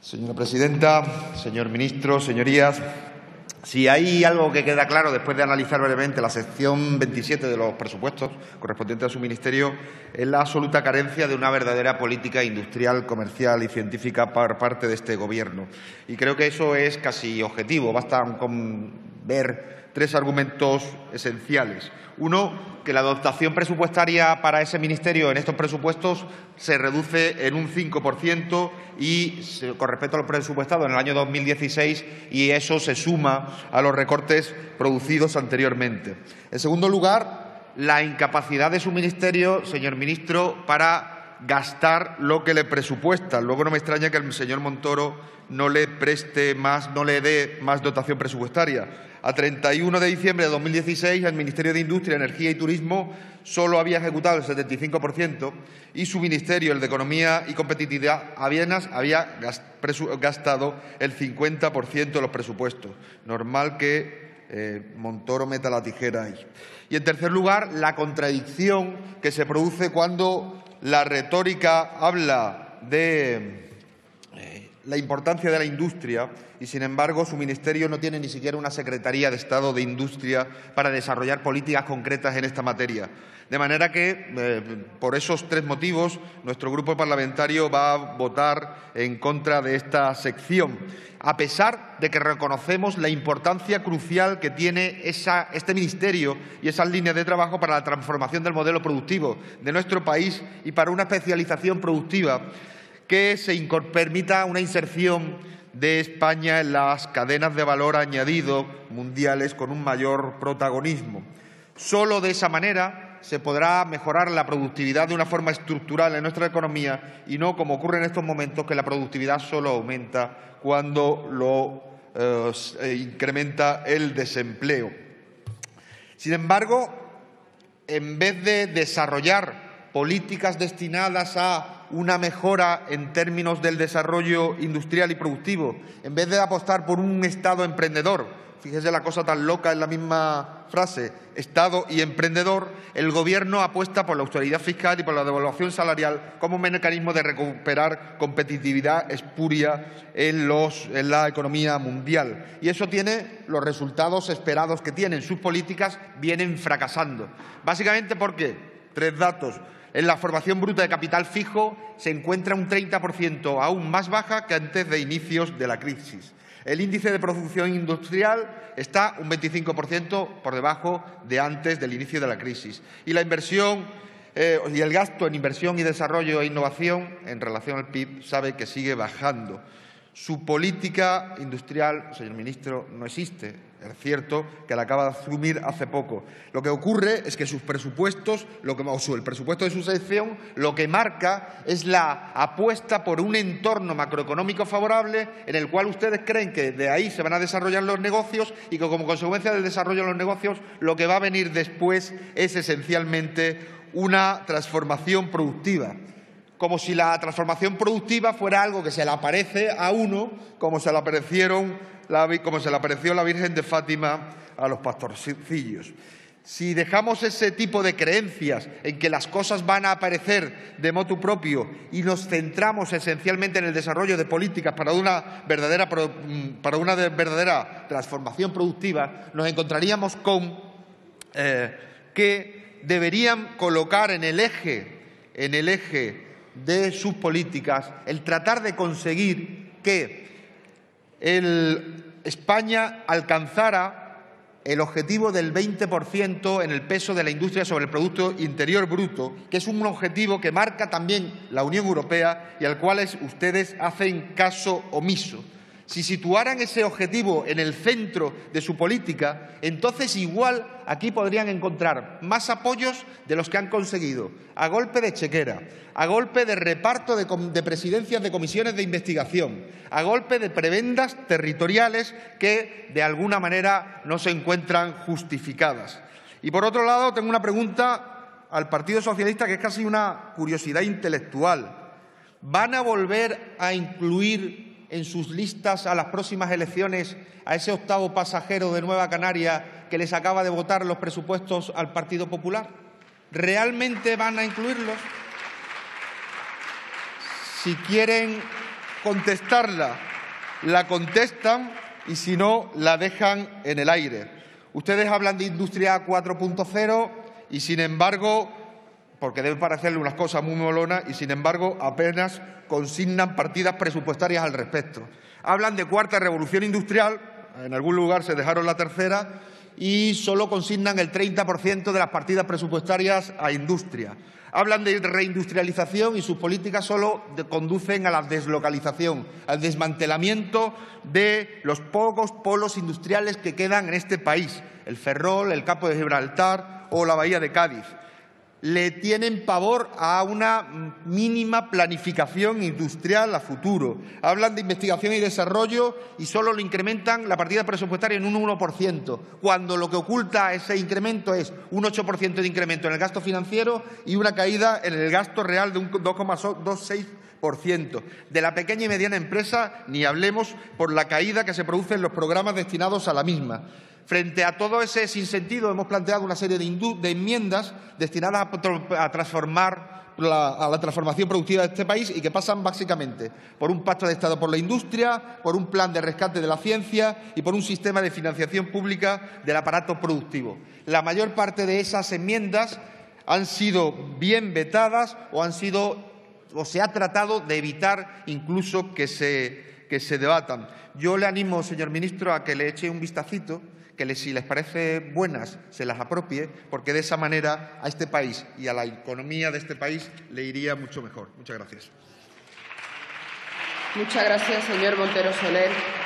Señora presidenta, señor ministro, señorías, si hay algo que queda claro después de analizar brevemente la sección 27 de los presupuestos correspondientes a su ministerio, es la absoluta carencia de una verdadera política industrial, comercial y científica por parte de este Gobierno. Y creo que eso es casi objetivo. Basta con ver tres argumentos esenciales. Uno, que la dotación presupuestaria para ese ministerio en estos presupuestos se reduce en un 5% y con respecto a lo presupuestado en el año 2016, y eso se suma a los recortes producidos anteriormente. En segundo lugar, la incapacidad de su ministerio, señor ministro, para gastar lo que le presupuesta. Luego no me extraña que el señor Montoro no le dé más dotación presupuestaria. A 31 de diciembre de 2016, el Ministerio de Industria, Energía y Turismo solo había ejecutado el 75% y su Ministerio, el de Economía y Competitividad, había gastado el 50% de los presupuestos. Normal que Montoro meta la tijera ahí. Y, en tercer lugar, la contradicción que se produce cuando la retórica habla de la importancia de la industria y, sin embargo, su ministerio no tiene ni siquiera una Secretaría de Estado de Industria para desarrollar políticas concretas en esta materia. De manera que, por esos tres motivos, nuestro grupo parlamentario va a votar en contra de esta sección, a pesar de que reconocemos la importancia crucial que tiene este ministerio y esas líneas de trabajo para la transformación del modelo productivo de nuestro país y para una especialización productiva que permita una inserción de España en las cadenas de valor añadido mundiales con un mayor protagonismo. Solo de esa manera se podrá mejorar la productividad de una forma estructural en nuestra economía y no como ocurre en estos momentos, que la productividad solo aumenta cuando incrementa el desempleo. Sin embargo, en vez de desarrollar políticas destinadas a una mejora en términos del desarrollo industrial y productivo, en vez de apostar por un Estado emprendedor, fíjese la cosa tan loca en la misma frase, Estado y emprendedor, el Gobierno apuesta por la austeridad fiscal y por la devaluación salarial como un mecanismo de recuperar competitividad espuria en la economía mundial. Y eso tiene los resultados esperados que tienen. Sus políticas vienen fracasando. Básicamente, ¿por qué? Tres datos. En la formación bruta de capital fijo se encuentra un 30%, aún más baja que antes de inicios de la crisis. El índice de producción industrial está un 25% por debajo de antes del inicio de la crisis. Y la inversión y el gasto en inversión y desarrollo e innovación en relación al PIB sabe que sigue bajando. Su política industrial, señor ministro, no existe. Es cierto que la acaba de asumir hace poco. Lo que ocurre es que sus presupuestos, el presupuesto de su sección, lo que marca es la apuesta por un entorno macroeconómico favorable en el cual ustedes creen que de ahí se van a desarrollar los negocios y que, como consecuencia del desarrollo de los negocios, lo que va a venir después es esencialmente una transformación productiva. Como si la transformación productiva fuera algo que se le aparece a uno, como se le apareció la Virgen de Fátima a los pastorcillos. Si dejamos ese tipo de creencias en que las cosas van a aparecer de motu propio y nos centramos esencialmente en el desarrollo de políticas para una verdadera transformación productiva, nos encontraríamos con que deberían colocar en el eje de sus políticas el tratar de conseguir que España alcanzara el objetivo del 20% en el peso de la industria sobre el Producto Interior Bruto, que es un objetivo que marca también la Unión Europea y al cual ustedes hacen caso omiso. Si situaran ese objetivo en el centro de su política, entonces igual aquí podrían encontrar más apoyos de los que han conseguido a golpe de chequera, a golpe de reparto de presidencias de comisiones de investigación, a golpe de prebendas territoriales que de alguna manera no se encuentran justificadas. Y por otro lado, tengo una pregunta al Partido Socialista que es casi una curiosidad intelectual. ¿Van a volver a incluir en sus listas a las próximas elecciones a ese octavo pasajero de Nueva Canaria que les acaba de votar los presupuestos al Partido Popular? ¿Realmente van a incluirlos? Si quieren contestarla, la contestan y si no, la dejan en el aire. Ustedes hablan de Industria 4.0 y, sin embargo, porque debe parecerle unas cosas muy molonas y, sin embargo, apenas consignan partidas presupuestarias al respecto. Hablan de cuarta revolución industrial, en algún lugar se dejaron la tercera, y solo consignan el 30% de las partidas presupuestarias a industria. Hablan de reindustrialización y sus políticas solo conducen a la deslocalización, al desmantelamiento de los pocos polos industriales que quedan en este país, el Ferrol, el Campo de Gibraltar o la Bahía de Cádiz. Le tienen pavor a una mínima planificación industrial a futuro. Hablan de investigación y desarrollo y solo le incrementan la partida presupuestaria en un 1%, cuando lo que oculta ese incremento es un 8% de incremento en el gasto financiero y una caída en el gasto real de un 2,26%. De la pequeña y mediana empresa ni hablemos por la caída que se produce en los programas destinados a la misma. Frente a todo ese sinsentido, hemos planteado una serie de enmiendas destinadas a transformar a la transformación productiva de este país y que pasan básicamente por un pacto de Estado por la industria, por un plan de rescate de la ciencia y por un sistema de financiación pública del aparato productivo. La mayor parte de esas enmiendas han sido bien vetadas o se ha tratado de evitar incluso que se debatan. Yo le animo, señor ministro, a que le eche un vistacito, que si les parece buenas se las apropie, porque de esa manera a este país y a la economía de este país le iría mucho mejor. Muchas gracias. Muchas gracias, señor Montero Soler.